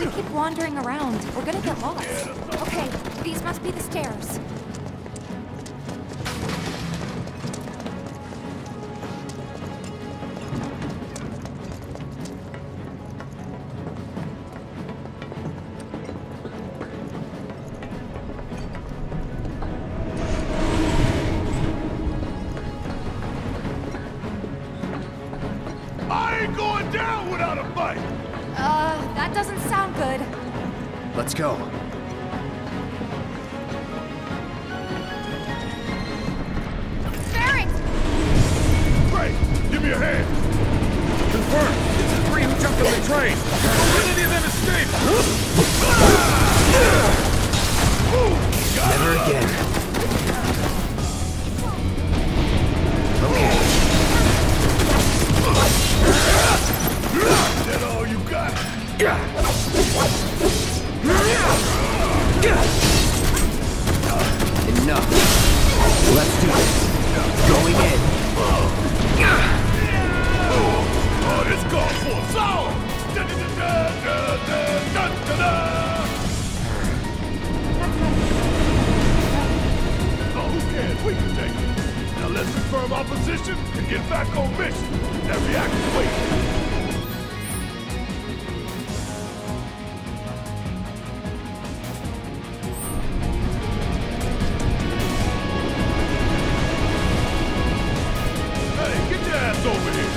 we keep wandering around, we're gonna get lost. Okay, these must be the stairs. That doesn't sound good. Let's go. Barrett! Great! Give me a hand! Confirm! It's the three who jumped on the train! Will any of them escape? Never again. Okay. Is that all you got? Enough. Let's do this. Going in. Oh, this calls for a song! Oh, who cares? We can take it. Now let's confirm our position and get back on mission. That reactor's waiting. Over here.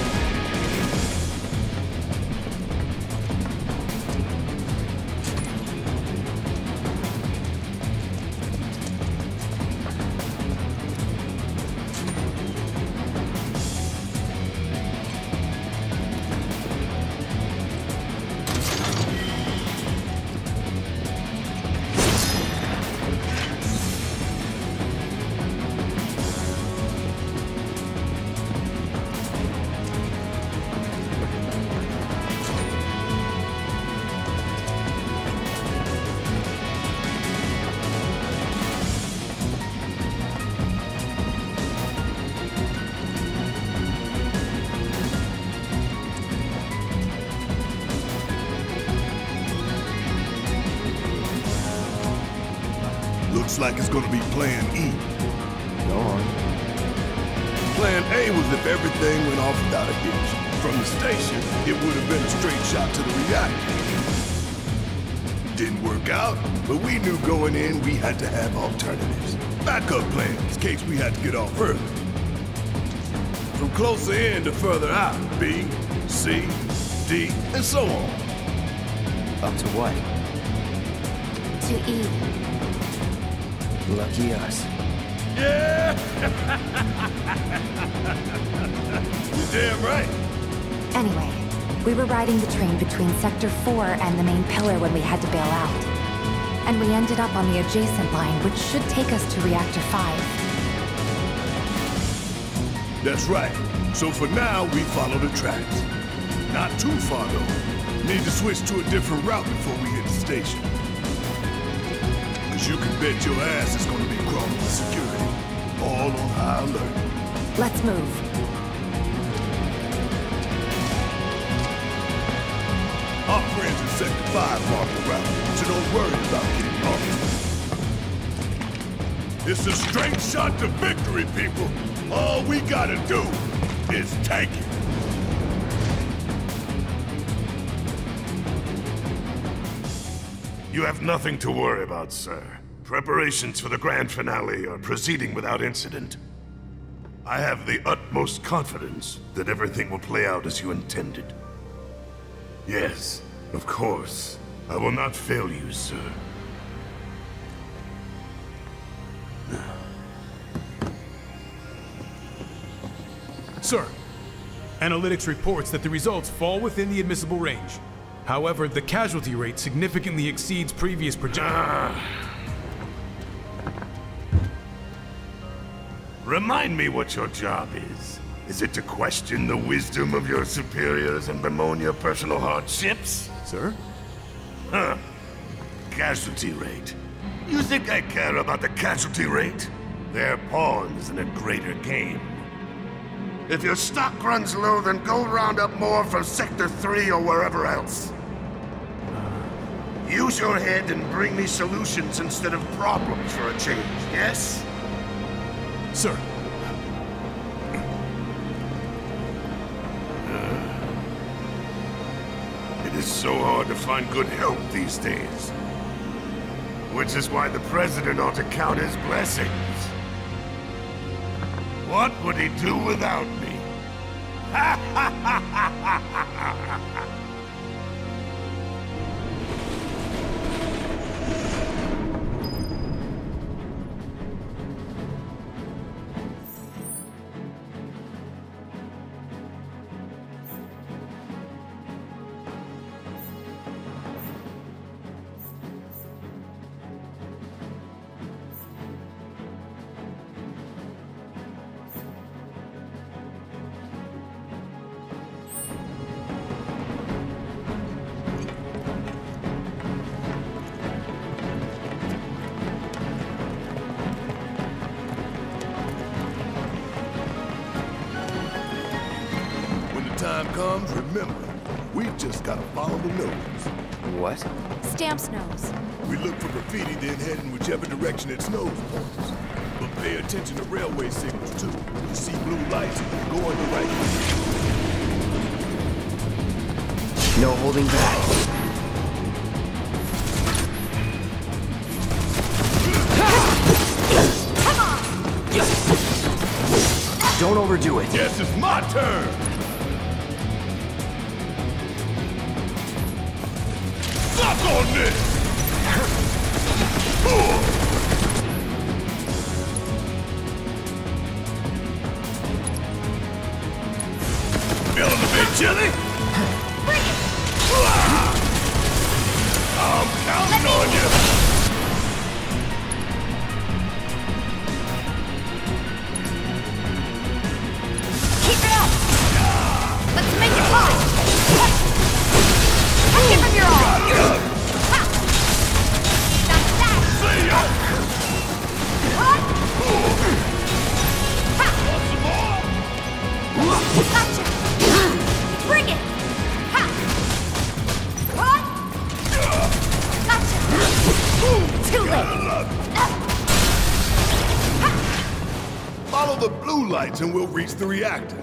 Looks like it's gonna be Plan E. Go on. Plan A was if everything went off without a hitch. From the station, it would have been a straight shot to the reactor. Didn't work out, but we knew going in we had to have alternatives. Backup plans in case we had to get off early. From closer in to further out, B, C, D, and so on. Up to what? To E. Lucky us. Yeah! You're damn right. Anyway, we were riding the train between Sector 4 and the main pillar when we had to bail out. And we ended up on the adjacent line, which should take us to Reactor 5. That's right. So for now, we follow the tracks. Not too far, though. Need to switch to a different route before we hit the station. Cause you can bet your ass is gonna be crawling with security. All on high alert. Let's move. Our friends in Sector 5 mark the route, so don't worry about getting lost. It's a straight shot to victory, people. All we gotta do is take it. You have nothing to worry about, sir. Preparations for the grand finale are proceeding without incident. I have the utmost confidence that everything will play out as you intended. Yes, of course. I will not fail you, sir. Sir, analytics reports that the results fall within the admissible range. However, the casualty rate significantly exceeds previous projections. Remind me what your job is. Is it to question the wisdom of your superiors and bemoan your personal hardships? Sir? Huh. Casualty rate. You think I care about the casualty rate? They're pawns in a greater game. If your stock runs low, then go round up more from Sector 3 or wherever else. Use your head and bring me solutions instead of problems for a change, yes? Sir. It is so hard to find good help these days. Which is why the President ought to count his blessings. What would he do without me? Ha ha ha ha ha ha ha! Time comes, remember, we just gotta follow the nose. What? Stamp's nose. We look for graffiti, then head in whichever direction its nose points. But pay attention to railway signals, too. You see blue lights, go in the right direction. No holding back. Come on! Don't overdo it. Yes, it's my turn! Suck on this! Feeling a bit chilly? Bring it! I'm counting on you! Keep it up! Let's make it hot! Give him your all! Ha! That's that! See ya! Huh? Ha! Want some more? Gotcha! Bring it! Ha! Huh? Gotcha! Too late! Follow the blue lights and we'll reach the reactor.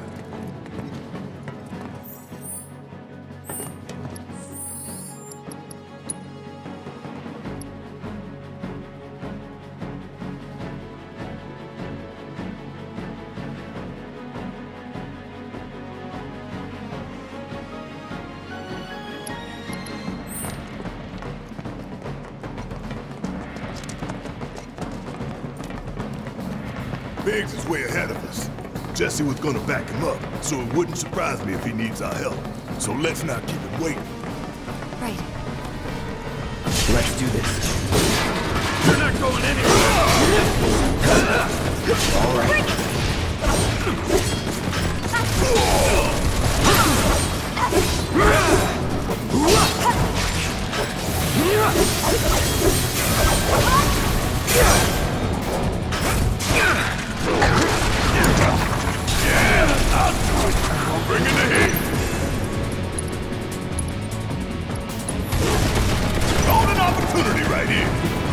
Biggs is way ahead of us. Jesse was gonna back him up, so it wouldn't surprise me if he needs our help. So let's not keep him waiting. Right. Let's do this. You're not going anywhere! All right. Bring it! I'm bringing the heat! Golden opportunity right here!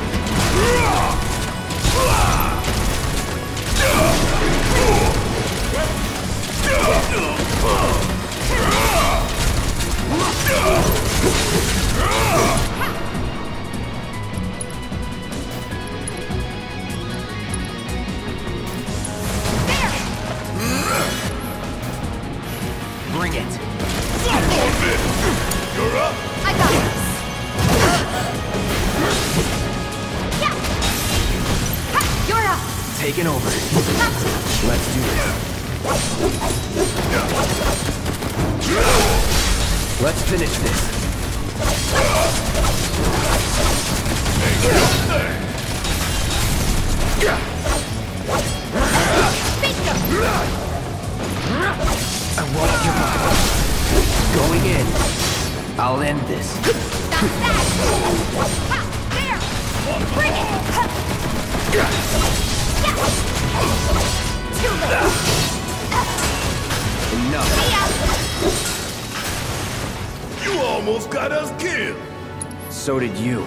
Bring it. Suck on this! You're up! I got this! Yeah! Ha! You're up! Taking over. Gotcha! Let's do this. Let's finish this. Bingo! I won't give up. Going in. I'll end this. That's that! Ha! There! Bring it! Ha! Yeah! Too late! Enough. See ya! You almost got us killed! So did you.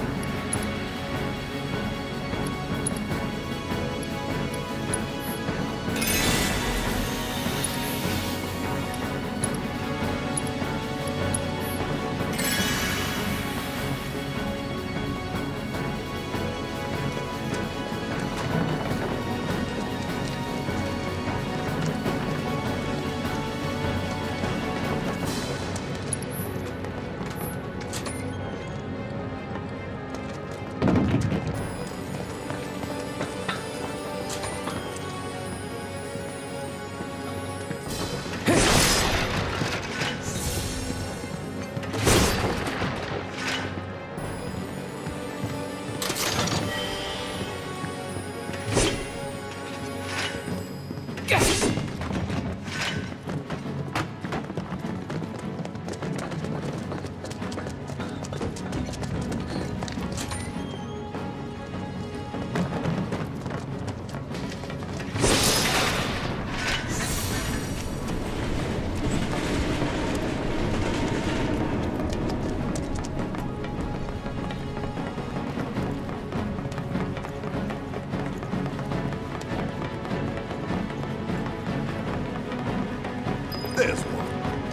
There's one.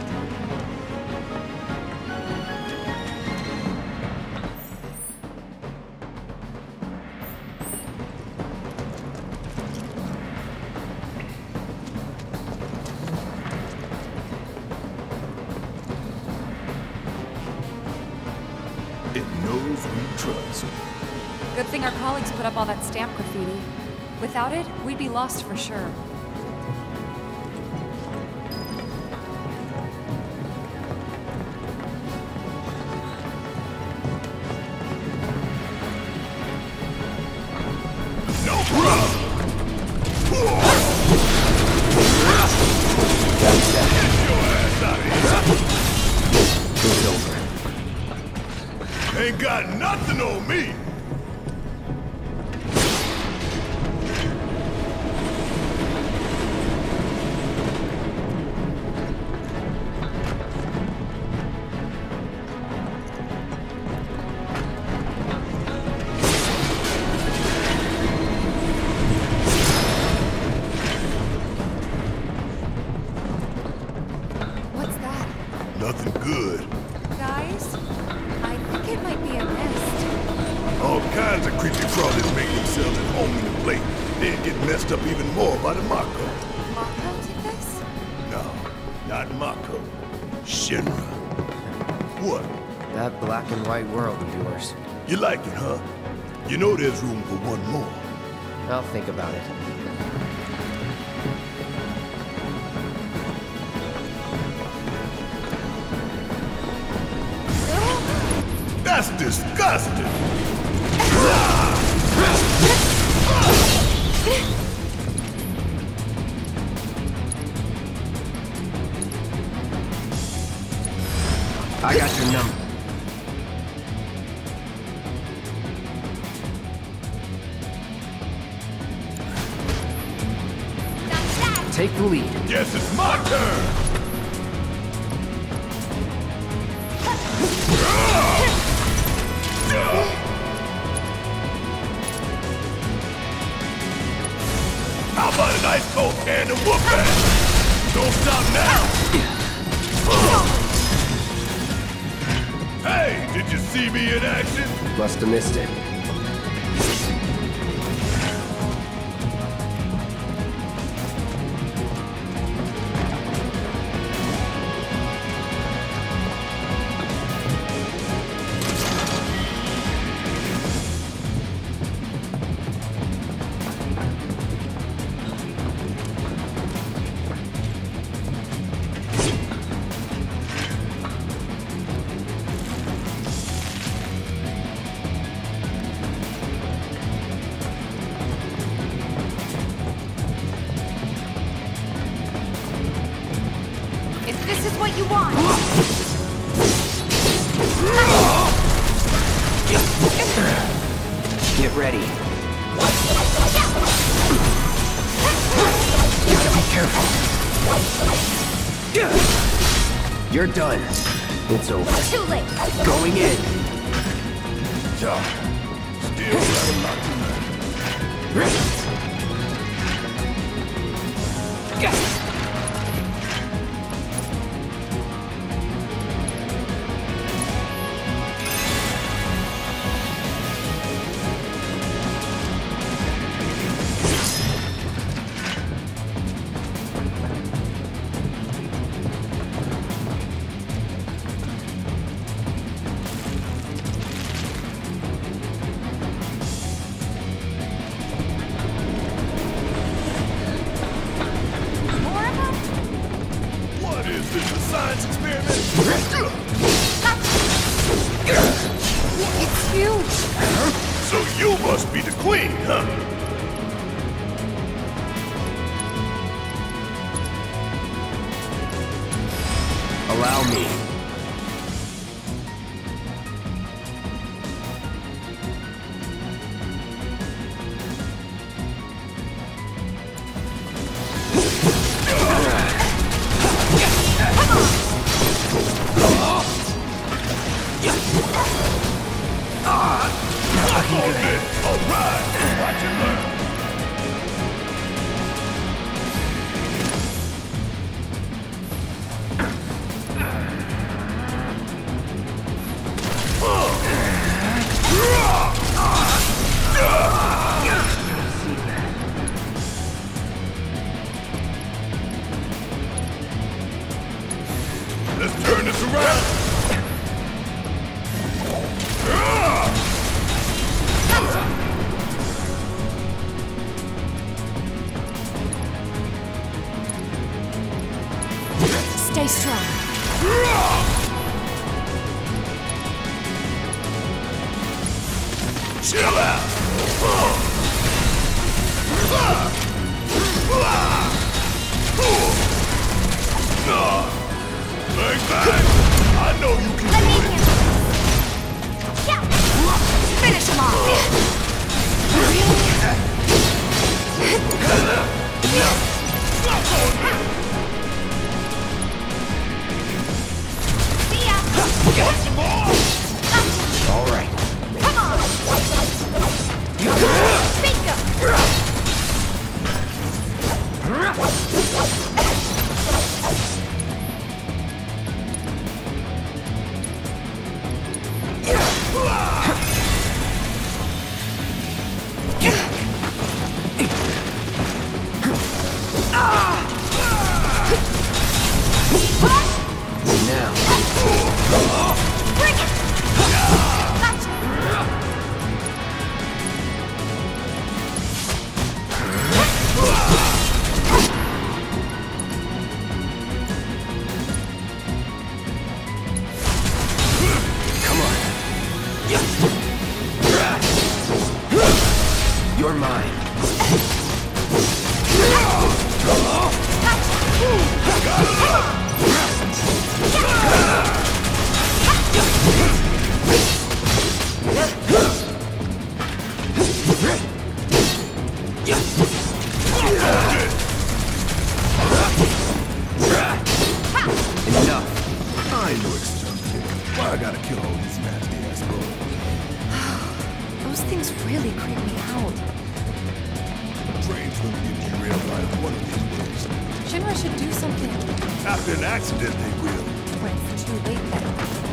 It knows we trust. Good thing our colleagues put up all that stamp graffiti. Without it, we'd be lost for sure. It's over. Ain't got nothing on me. What's that? Nothing good. Guys? I think it might be a mist. All kinds of creepy crawlers make themselves at home in the plate, then get messed up even more by the Mako. Mako did this? No, not Mako. Shinra. What? That black and white world of yours. You like it, huh? You know there's room for one more. I'll think about it. That's disgusting! I got your number. Take the lead. Guess it's my turn! How about a nice cold can of whoop ass? Don't stop now! Hey, did you see me in action? Must have missed it. If this is what you want. Get ready. You gotta be careful. You're done. It's over. Too late. Going in. Still got a lot to learn. Science experiment. It's huge. So you must be the queen, huh? Allow me. Let's turn this around. Stay strong. Chill out. Bang, bang. I know you can do it. Yeah. Finish him off. See ya. Got some more. All right. Come on. Bingo. You're mine. Enough. I ain't no exterminator. Why I gotta kill all these nasty ass bugs? Those things really creep me out. Train's gonna get derailed by one of these bugs. Shinra should do something. After an accident, they will. When it's too late then.